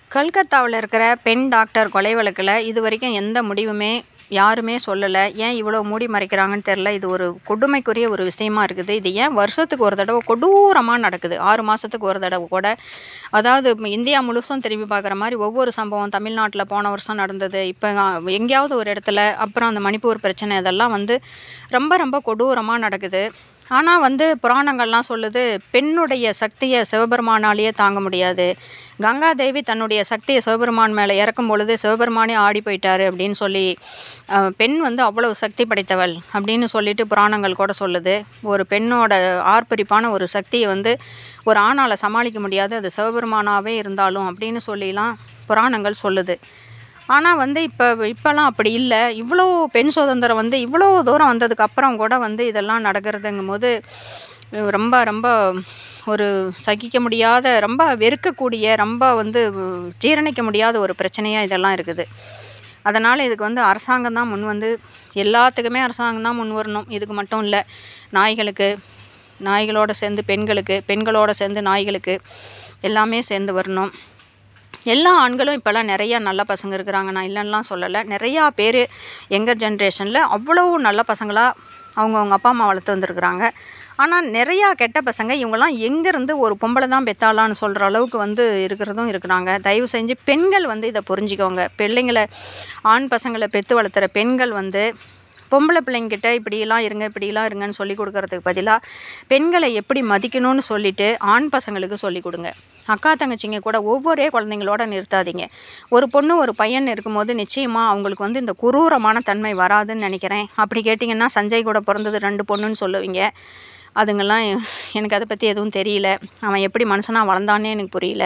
கல்கத்தாவில் இருக்கிற பெண் டாக்டர் கொலை வழக்கில் இது வரைக்கும் எந்த முடிவுமே யாருமே சொல்லலை. ஏன் இவ்வளோ மூடி மறைக்கிறாங்கன்னு தெரில. இது ஒரு கொடுமைக்குரிய ஒரு விஷயமா இருக்குது. இது ஏன் வருஷத்துக்கு ஒரு தடவை கொடூரமாக நடக்குது? 6 மாதத்துக்கு ஒரு தடவை கூட. அதாவது இந்தியா முழுசும் திரும்பி பார்க்குற மாதிரி ஒவ்வொரு சம்பவம் தமிழ்நாட்டில் போன வருஷம் நடந்தது, இப்போ எங்கேயாவது ஒரு இடத்துல, அப்புறம் அந்த மணிப்பூர் பிரச்சனை, இதெல்லாம் ரொம்ப ரொம்ப கொடூரமாக நடக்குது. ஆனால் புராணங்கள்லாம் சொல்லுது, பெண்ணுடைய சக்தியை சிவபெருமானாலேயே தாங்க முடியாது. கங்காதேவி தன்னுடைய சக்தியை சிவபெருமான் மேலே இறக்கும் பொழுது சிவபெருமானே ஆடி போயிட்டாரு அப்படின்னு சொல்லி, பெண் அவ்வளவு சக்தி படைத்தவள் அப்படின்னு சொல்லிட்டு புராணங்கள் கூட சொல்லுது. ஒரு பெண்ணோட ஆர்ப்பரிப்பான ஒரு சக்தியை ஒரு ஆணால் சமாளிக்க முடியாது, அது சிவபெருமானாவே இருந்தாலும் அப்படின்னு சொல்லிலாம் புராணங்கள் சொல்லுது. ஆனால் இப்போல்லாம் அப்படி இல்லை. இவ்வளோ பெண் சுதந்திரம் இவ்வளோ தூரம் வந்ததுக்கப்புறம் கூட இதெல்லாம் நடக்கிறதுங்கும் போது ரொம்ப ரொம்ப ஒரு சகிக்க முடியாத, ரொம்ப வெறுக்கக்கூடிய, ரொம்ப ஜீரணிக்க முடியாத ஒரு பிரச்சனையாக இதெல்லாம் இருக்குது. அதனால் இதுக்கு அரசாங்கம் தான் எல்லாத்துக்குமே அரசாங்கம் தான் முன் வரணும். இதுக்கு மட்டும் இல்லை, நாய்களோடு சேர்ந்து பெண்களோடு சேர்ந்து நாய்களுக்கு எல்லாமே சேர்ந்து வரணும். எல்லா ஆண்களும் இப்போல்லாம் நிறையா நல்ல பசங்க இருக்கிறாங்க, நான் இல்லைன்னெலாம் சொல்லலை. நிறையா பேர் யங்கர் ஜென்ரேஷனில் அவ்வளோ நல்ல பசங்களாக அவங்க அப்பா அம்மா வளர்த்து வந்துருக்குறாங்க. ஆனால் நிறையா கெட்ட பசங்க இவங்கெல்லாம் எங்கேருந்து ஒரு பொம்பளை தான் பெத்தாளான்னு சொல்கிற அளவுக்கு இருக்கிறதும் இருக்கிறாங்க. தயவு செஞ்சு பெண்கள் இதை புரிஞ்சுக்கோங்க. பிள்ளைங்களை, ஆண் பசங்களை பெற்று வளர்த்துற பெண்கள் பொம்பளை பிள்ளைங்கிட்ட இப்படிலாம் இருங்கன்னு சொல்லி கொடுக்கறதுக்கு பதிலாக பெண்களை எப்படி மதிக்கணும்னு சொல்லிவிட்டு ஆண் பசங்களுக்கு சொல்லி கொடுங்க. அக்கா தங்கச்சிங்க கூட ஒவ்வொரே குழந்தைங்களோட நிறுத்தாதீங்க. ஒரு பொண்ணு ஒரு பையன் இருக்கும்போது நிச்சயமாக அவங்களுக்கு இந்த குரூரமான தன்மை வராதுன்னு நினைக்கிறேன். அப்படி கேட்டிங்கன்னா சஞ்சய் கூட பிறந்தது 2 பொண்ணுன்னு சொல்லுவீங்க. அதுங்கெல்லாம் எனக்கு அதை பற்றி எதுவும் தெரியல. அவன் எப்படி மனுஷனாக வளர்ந்தானே எனக்கு புரியல.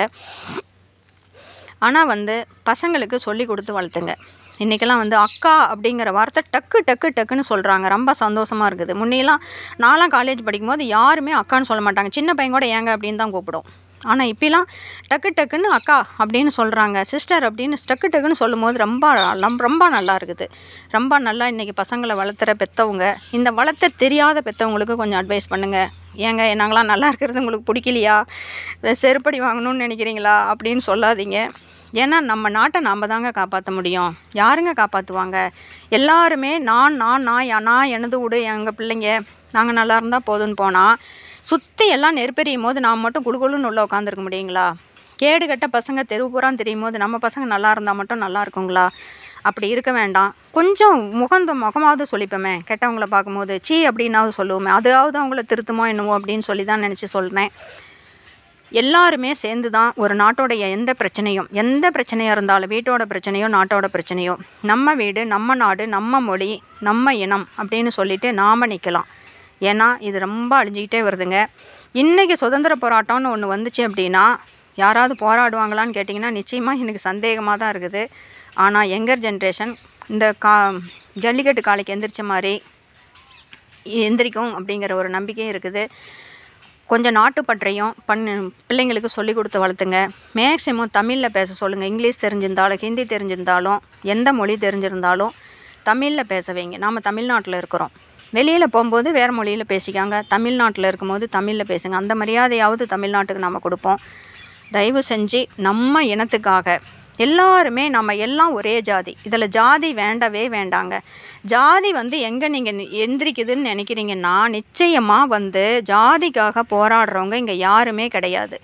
ஆனால் பசங்களுக்கு சொல்லி கொடுத்து வளர்த்துங்க. இன்றைக்கெல்லாம் அக்கா அப்படிங்கிற வார்த்தை டக்குன்னு சொல்கிறாங்க. ரொம்ப சந்தோஷமாக இருக்குது. முன்னையெல்லாம் நான்லாம் காலேஜ் படிக்கும்போது யாருமே அக்கான்னு சொல்ல மாட்டாங்க. சின்ன பையன் கூட ஏங்க அப்படின்னு தான் கூப்பிடும். ஆனால் இப்போலாம் டக்குன்னு அக்கா அப்படின்னு சொல்கிறாங்க. சிஸ்டர் அப்படின்னு டக்குன்னு சொல்லும்போது ரொம்ப நல்லா இருக்குது. ரொம்ப நல்லா இன்றைக்கி பசங்களை வளர்த்துற பெற்றவங்க, இந்த வளர்த்த தெரியாத பெற்றவங்களுக்கு கொஞ்சம் அட்வைஸ் பண்ணுங்கள். ஏங்க நாங்களாம் நல்லா இருக்கிறது உங்களுக்கு பிடிக்கலையா, செருப்படி வாங்கணும்னு நினைக்கிறீங்களா அப்படின்னு சொல்லாதீங்க. ஏன்னா நம்ம நாட்டை நாம் தாங்க காப்பாற்ற முடியும். யாருங்க காப்பாற்றுவாங்க? எல்லாருமே நான் எனது விடு, எங்கள் பிள்ளைங்க, நாங்கள் நல்லா இருந்தால் போதுன்னு போனால் சுற்றி எல்லாம் நெருப்பெறியும் போது நாம் மட்டும் குழுன்னு உள்ள உட்காந்துருக்க முடியுங்களா? கேடு கட்ட பசங்க தெருவு பூரான்னு தெரியும் போது நம்ம பசங்க நல்லா இருந்தால் மட்டும் நல்லா இருக்குங்களா? அப்படி இருக்க வேண்டாம். கொஞ்சம் முகமாவது சொல்லிப்போமே. கெட்டவங்கள பார்க்கும்போது சீ அப்படின்னாவது சொல்லுவோமே. அதாவது அவங்கள திருத்துமோ என்னவோ அப்படின்னு சொல்லி தான் நினச்சி சொல்கிறேன். எல்லாருமே சேர்ந்து தான் ஒரு நாட்டோடைய எந்த பிரச்சனையாக இருந்தாலும், வீட்டோட பிரச்சனையோ நாட்டோட பிரச்சனையோ, நம்ம வீடு, நம்ம நாடு, நம்ம மொழி, நம்ம இனம் அப்படின்னு சொல்லிட்டு நாம் நிற்கலாம். ஏன்னா இது ரொம்ப அழிஞ்சிக்கிட்டே வருதுங்க. இன்றைக்கி சுதந்திர போராட்டம்னு ஒன்று வந்துச்சு அப்படின்னா யாராவது போராடுவாங்களான்னு கேட்டிங்கன்னா நிச்சயமாக எனக்கு சந்தேகமாக தான் இருக்குது. ஆனால் யங்கர் ஜென்ரேஷன் இந்த ஜல்லிக்கட்டு காலைக்கு எந்திரிச்ச மாதிரி எந்திரிக்கும் அப்படிங்கிற ஒரு நம்பிக்கையும் இருக்குது. கொஞ்சம் நாட்டுப்பற்றையும் பிள்ளைங்களுக்கு சொல்லி கொடுத்து வளர்த்துங்க. மேக்ஸிமம் தமிழில் பேச சொல்லுங்கள். இங்கிலீஷ் தெரிஞ்சிருந்தாலும், ஹிந்தி தெரிஞ்சிருந்தாலும், எந்த மொழி தெரிஞ்சிருந்தாலும் தமிழில் பேச வைங்க. நாம் தமிழ்நாட்டில் இருக்கிறோம். வெளியில் போகும்போது வேறு மொழியில் பேசிக்காங்க. தமிழ்நாட்டில் இருக்கும்போது தமிழில் பேசுங்க. அந்த மரியாதையாவது தமிழ்நாட்டுக்கு நாம் கொடுப்போம். தயவு செஞ்சு நம்ம இனத்துக்காக எல்லாருமே, நம்ம எல்லாம் ஒரே ஜாதி. இதில் ஜாதி வேண்டவே வேண்டாங்க. ஜாதி எங்கே நீங்கள் எந்திரிக்குதுன்னு நினைக்கிறீங்கன்னா நிச்சயமாக ஜாதிக்காக போராடுறவங்க இங்கே யாருமே கிடையாது.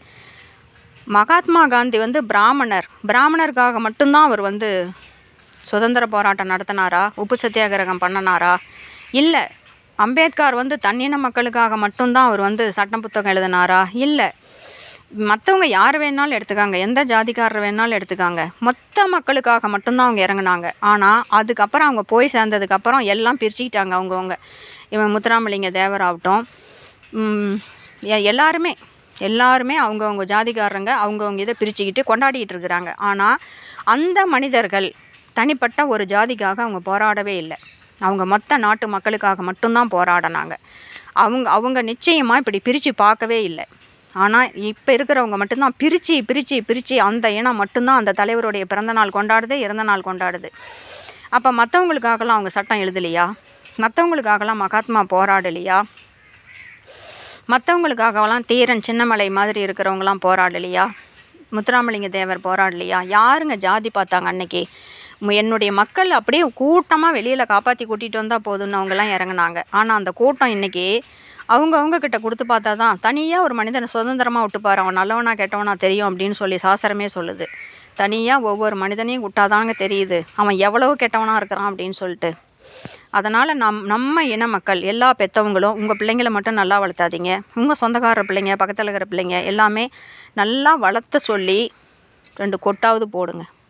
மகாத்மா காந்தி பிராமணருக்காக மட்டும்தான் அவர் சுதந்திர போராட்டம் நடத்தினாரா? உப்பு சத்தியாகிரகம் பண்ணினாரா? இல்லை. அம்பேத்கர் தன்னின மக்களுக்காக மட்டும்தான் அவர் சட்டம் புத்தகம் எழுதினாரா? இல்லை. மற்றவங்க யார் வேணாலும் எடுத்துக்காங்க, எந்த ஜாதிக்காரர் வேணாலும் எடுத்துக்காங்க, மொத்த மக்களுக்காக மட்டும்தான் அவங்க இறங்குனாங்க. ஆனால் அதுக்கப்புறம் அவங்க போய் சேர்ந்ததுக்கப்புறம் எல்லாம் பிரிச்சுக்கிட்டாங்க. அவங்கவுங்க இவன் முத்துராமலிங்க தேவர் ஆகட்டும், எல்லாருமே அவங்கவுங்க ஜாதிக்காரங்க அவங்கவுங்க இதை பிரிச்சுக்கிட்டு கொண்டாடிட்டு இருக்கிறாங்க. ஆனால் அந்த மனிதர்கள் தனிப்பட்ட ஒரு ஜாதிக்காக அவங்க போராடவே இல்லை. அவங்க மொத்த நாட்டு மக்களுக்காக மட்டும்தான் போராடினாங்க. அவங்க நிச்சயமாக இப்படி பிரித்து பார்க்கவே இல்லை. ஆனால் இப்போ இருக்கிறவங்க மட்டும்தான் பிரித்து அந்த இனம் மட்டும்தான் அந்த தலைவருடைய பிறந்த நாள் கொண்டாடுது, இறந்த நாள் கொண்டாடுது. அப்போ மற்றவங்களுக்காகலாம் அவங்க சட்டம் எழுதலையா? மற்றவங்களுக்காகலாம் மகாத்மா போராடலையா? மற்றவங்களுக்காகலாம் தீரன் சின்னமலை மாதிரி இருக்கிறவங்களாம் போராடலையா? முத்துராமலிங்க தேவர் போராடலையா? யாருங்க ஜாதி பார்த்தாங்க அன்னைக்கு? என்னுடைய மக்கள் அப்படியே கூட்டமாக வெளியில் காப்பாற்றி கூட்டிகிட்டு வந்தால் போதும்னு அவங்கெல்லாம் இறங்குனாங்க. ஆனால் அந்த கூட்டம் இன்றைக்கி அவங்க கிட்ட கொடுத்து பார்த்தா தான் தனியாக ஒரு மனிதனை சுதந்திரமாக விட்டுப்பார், அவன் நல்லவனா கெட்டவனா தெரியும் அப்படின்னு சொல்லி சாஸ்திரமே சொல்லுது. தனியாக ஒவ்வொரு மனிதனையும் விட்டாதாங்க தெரியுது அவன் எவ்வளோ கெட்டவனாக இருக்கிறான் அப்படின்னு சொல்லிட்டு. அதனால் நம்ம இன மக்கள் எல்லா பெற்றவங்களும் உங்கள் பிள்ளைங்களை மட்டும் நல்லா வளர்த்தாதீங்க, உங்கள் சொந்தக்கார பிள்ளைங்க பக்கத்தில் இருக்கிற பிள்ளைங்க எல்லாமே நல்லா வளர்த்த சொல்லி 2 கொட்டாவது போடுங்க.